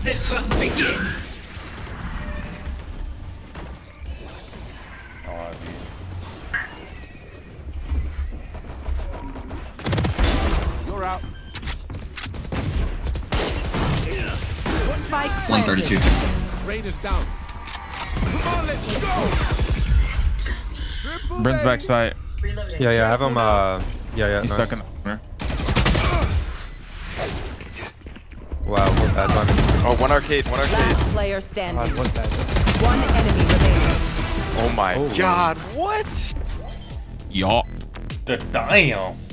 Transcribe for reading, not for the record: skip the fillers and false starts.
The hunt begins. You're out. 132. Raiders down. Come on, let's go. Brent's backside. Yeah, I have him. Yeah. He's No. stuck in the corner. Wow, we're bad on him. Oh, one arcade. Last player standing. What's that? One enemy remaining. Oh my god, what? Y'all. Damn.